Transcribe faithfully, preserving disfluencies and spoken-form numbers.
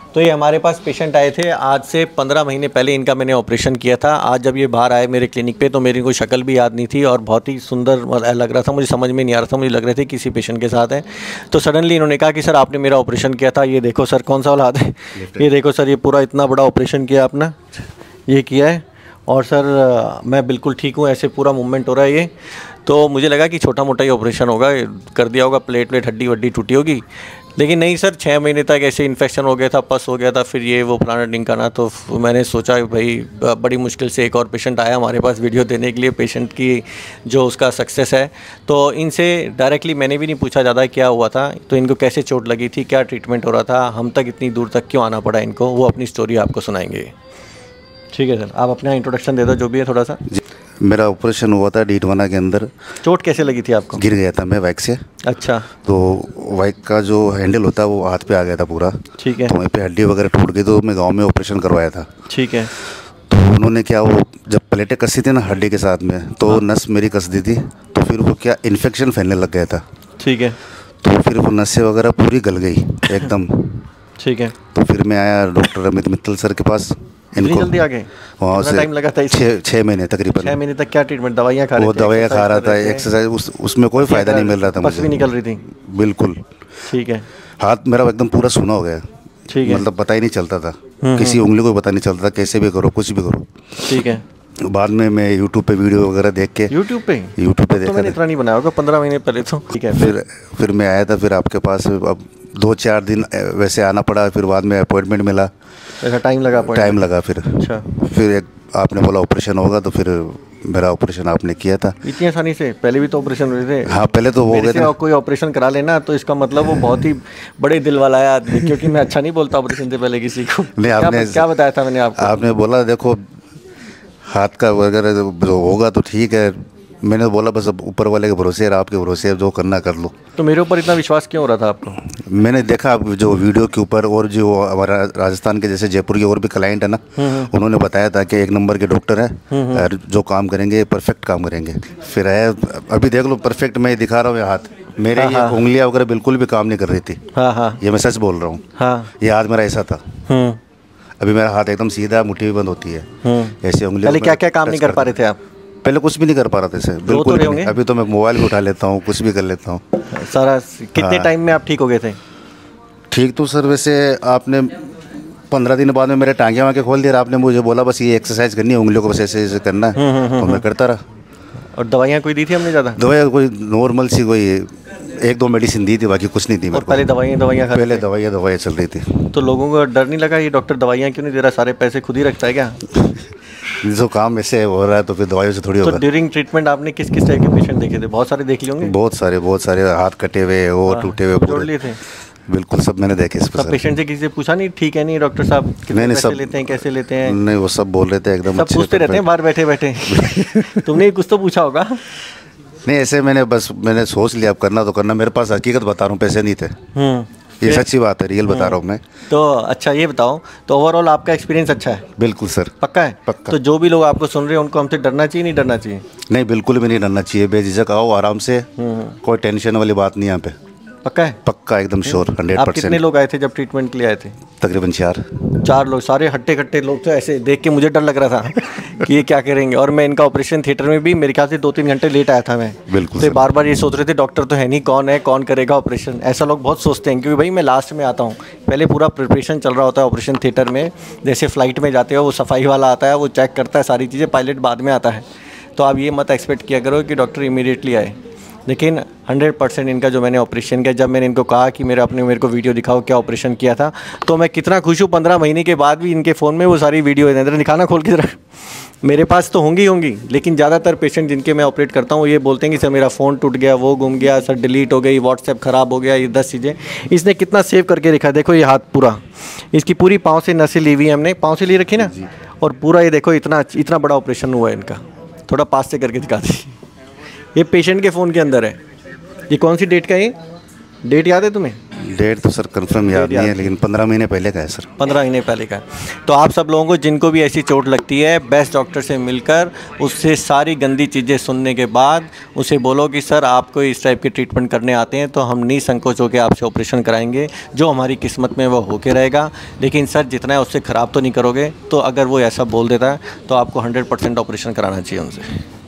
तो ये हमारे पास पेशेंट आए थे आज से पंद्रह महीने पहले, इनका मैंने ऑपरेशन किया था। आज जब ये बाहर आए मेरे क्लिनिक पे तो मेरी कोई शक्ल भी याद नहीं थी और बहुत ही सुंदर लग रहा था, मुझे समझ में नहीं आ रहा था, मुझे लग रहे थे किसी पेशेंट के साथ है। तो सडनली इन्होंने कहा कि सर आपने मेरा ऑपरेशन किया था, ये देखो सर कौन सा वाला हाथ है, ये देखो सर ये पूरा इतना बड़ा ऑपरेशन किया आपने, ये किया है और सर मैं बिल्कुल ठीक हूँ, ऐसे पूरा मूवमेंट हो रहा है ये। तो मुझे लगा कि छोटा मोटा ही ऑपरेशन होगा, कर दिया होगा, प्लेट प्लेट हड्डी वड्डी टूटी होगी, लेकिन नहीं सर, छः महीने तक ऐसे इन्फेक्शन हो गया था, पस हो गया था, फिर ये वो फलाना ढिंकाना। तो मैंने सोचा भाई बड़ी मुश्किल से एक और पेशेंट आया हमारे पास वीडियो देने के लिए, पेशेंट की जो उसका सक्सेस है। तो इनसे डायरेक्टली मैंने भी नहीं पूछा ज़्यादा क्या हुआ था, तो इनको कैसे चोट लगी थी, क्या ट्रीटमेंट हो रहा था, हम तक इतनी दूर तक क्यों आना पड़ा इनको, वो अपनी स्टोरी आपको सुनाएंगे। ठीक है सर, आप अपना इंट्रोडक्शन दे दो जो भी है थोड़ा सा। मेरा ऑपरेशन हुआ था डीडवाना के अंदर। चोट कैसे लगी थी आपको? गिर गया था मैं बाइक से। अच्छा। तो बाइक का जो हैंडल होता है वो हाथ पे आ गया था पूरा। ठीक है। तो वहीं पे हड्डी वगैरह टूट गई, तो मैं गांव में ऑपरेशन करवाया था। ठीक है। तो उन्होंने क्या, वो जब प्लेटें कसी थी ना हड्डी के साथ में, तो हाँ। नस मेरी कस दी थी, तो फिर वो क्या इन्फेक्शन फैलने लग गया था। ठीक है। तो फिर वो नसें वगैरह पूरी गल गई एकदम। ठीक है। तो फिर मैं आया डॉक्टर अमित मित्तल सर के पास। इनको जल्दी आ गए? वहाँ से टाइम लगा था? छः छः महीने तकरीबन। छः महीने तक क्या ट्रीटमेंट, दवाइयाँ खा रहे थे? वो दवाइयाँ खा रहा था, एक्सरसाइज उस उसमें कोई फ़ायदा नहीं मिल रहा था मुझे। पस भी निकल रही थी? बिल्कुल। ठीक है। हाथ मेरा एकदम पूरा सूना हो गया। ठीक है। मतलब पता ही नहीं चलता था, किसी उंगली को पता नहीं चलता था, कैसे भी करो कुछ भी करो। ठीक है। बाद में मैं यूट्यूब पे वीडियो वगैरह देख के यूट्यूब पे यूट्यूब पे देखा, मैंने इतना नहीं बनाया होगा पंद्रह महीने पहले तो। ठीक है। फिर फिर मैं आया था फिर आपके पास। अब दो चार दिन वैसे आना पड़ा, फिर बाद में अपॉइंटमेंट मिला। ऐसा टाइम लगा? टाइम लगा फिर। अच्छा। फिर एक आपने बोला ऑपरेशन होगा, तो फिर मेरा ऑपरेशन आपने किया था। इतनी आसानी से? पहले भी तो ऑपरेशन हुए थे? हाँ पहले तो हो गए थे। कोई ऑपरेशन करा लेना तो इसका मतलब वो बहुत ही बड़े दिल वाला है आदमी, क्योंकि मैं अच्छा नहीं बोलता ऑपरेशन से पहले किसी को। नहीं, आपने क्या बताया था मैंने आपको? आपने बोला देखो हाथ का वगैरह जो होगा तो ठीक है। मैंने बोला बस अब ऊपर वाले के भरोसे है, आपके भरोसे है, जो करना कर लो। तो मेरे ऊपर इतना विश्वास क्यों हो रहा था आपको? मैंने देखा आप जो वीडियो के ऊपर, और जो हमारा राजस्थान के जैसे जयपुर के और भी क्लाइंट है ना, उन्होंने बताया था कि एक नंबर के डॉक्टर है, जो काम करेंगे परफेक्ट काम करेंगे। फिर है अभी देख लो परफेक्ट मैं दिखा रहा हूँ हाथ, मेरे ये उंगलियाँ वगैरह बिल्कुल भी काम नहीं कर रही थी। हाँ हाँ, ये मैं सच बोल रहा हूँ। ये हाथ मेरा ऐसा था, अभी मेरा हाथ एकदम सीधा, मुट्ठी भी बंद होती है ऐसी उंगली। पहले क्या क्या काम नहीं कर पा रहे थे आप? पहले कुछ भी नहीं कर पा रहा था सर, बिल्कुल तो नहीं। अभी तो मैं मोबाइल भी उठा लेता हूँ, कुछ भी कर लेता हूँ सारा। कितने हाँ। टाइम में आप ठीक हो गए थे? ठीक तो सर वैसे आपने पंद्रह दिन बाद में मेरे टांगे वाँगे खोल दिया। आपने मुझे बोला बस ये एक्सरसाइज करनी है, उंगलियों को बस ऐसे ऐसे करना है, तो मैं करता रहा। और दवाइयाँ कोई दी थी हमने ज़्यादा? दवाइयाँ कोई नॉर्मल सी, कोई एक दो मेडिसिन दी थी, बाकी कुछ नहीं थी। और पहले दवाइयाँ दवाइयाँ पहले दवाइयाँ दवाइयाँ चल रही थी। तो लोगों को डर नहीं लगा ये डॉक्टर दवाइयाँ क्यों नहीं दे रहा, सारे पैसे खुद ही रखता है क्या? जो काम ऐसे हो रहा है तो फिर दवाइयों से थोड़ी होगा। तो ड्यूरिंग ट्रीटमेंट आपने किस किस टाइप के पेशेंट देखे थे? बहुत सारे देख लिए होंगे। बहुत सारे बहुत सारे हाथ कटे हुए, वो टूटे हुए जोड़ लिए थे? बिल्कुल सब मैंने देखे। सब पेशेंट से किसी से पूछा नहीं ठीक है नहीं डॉक्टर साहब कितने पैसे लेते हैं, कैसे लेते हैं? नहीं, वो सब बोल रहे थे एकदम, सब पूछते रहते हैं बाहर बैठे बैठे। तुमने कुछ तो पूछा होगा? नहीं ऐसे मैंने बस मैंने सोच लिया अब करना तो करना। मेरे पास हकीकत बता रहा हूँ, पैसे नहीं थे, ये सच्ची बात है, रियल बता रहा हूँ मैं। तो अच्छा ये बताओ, तो ओवरऑल आपका एक्सपीरियंस अच्छा है? बिल्कुल सर। पक्का है? पक्का। तो जो भी लोग आपको सुन रहे हैं उनको हमसे डरना चाहिए नहीं डरना चाहिए? नहीं बिल्कुल भी नहीं डरना चाहिए, बेझिझक आओ आराम से, कोई टेंशन वाली बात नहीं यहाँ पे। पक्का है? पक्का एकदम श्योर, हंड्रेड परसेंट। कितने लोग आए थे जब ट्रीटमेंट के लिए आए थे? तकरीबन चार चार लोग, सारे हट्टे कट्टे लोग। तो ऐसे देख के मुझे डर लग रहा था कि ये क्या करेंगे। और मैं इनका ऑपरेशन थिएटर में भी मेरे ख्याल से दो तीन घंटे लेट आया था मैं। बिल्कुल। तो बार बार ये सोच रहे थे डॉक्टर तो है नहीं, कौन है कौन करेगा ऑपरेशन, ऐसा लोग बहुत सोचते हैं। क्योंकि भाई मैं लास्ट में आता हूँ, पहले पूरा प्रिपरेशन चल रहा होता है ऑपरेशन थिएटर में। जैसे फ्लाइट में जाते हो वो सफाई वाला आता है, वो चेक करता है सारी चीज़ें, पायलट बाद में आता है। तो आप ये मत एक्सपेक्ट किया करो कि डॉक्टर इमीडिएटली आए। लेकिन हंड्रेड परसेंट इनका जो मैंने ऑपरेशन किया, जब मैंने इनको कहा कि मेरे अपने मेरे को वीडियो दिखाओ क्या ऑपरेशन किया था, तो मैं कितना खुश हूँ। पंद्रह महीने के बाद भी इनके फ़ोन में वो सारी वीडियो है, दिखाना खोल के ज़रा। मेरे पास तो होंगी होंगी लेकिन ज़्यादातर पेशेंट जिनके मैं ऑपरेट करता हूँ वो ये बोलते हैं कि सर मेरा फ़ोन टूट गया, वो गुम गया, सर डिलीट हो गई, व्हाट्सएप ख़राब हो गया, ये दस चीज़ें। इसने कितना सेव करके रखा, देखो ये हाथ पूरा, इसकी पूरी पाँव से नसें ली हुई है हमने, पाँव से ली रखी ना, और पूरा ये देखो इतना इतना बड़ा ऑपरेशन हुआ है इनका। थोड़ा पास से करके दिखा दी, ये पेशेंट के फ़ोन के अंदर है। ये कौन सी डेट का है? डेट याद है तुम्हें? डेट तो सर कंफर्म याद नहीं है, लेकिन पंद्रह महीने पहले का है सर। पंद्रह महीने पहले का है। तो आप सब लोगों को जिनको भी ऐसी चोट लगती है, बेस्ट डॉक्टर से मिलकर उससे सारी गंदी चीज़ें सुनने के बाद उसे बोलो कि सर आपको इस टाइप के ट्रीटमेंट करने आते हैं तो हम निसंकोच होकर आपसे ऑपरेशन कराएंगे, जो हमारी किस्मत में वो होके रहेगा। लेकिन सर जितना है उससे ख़राब तो नहीं करोगे। तो अगर वो ऐसा बोल देता है तो आपको हंड्रेड परसेंट ऑपरेशन कराना चाहिए उनसे।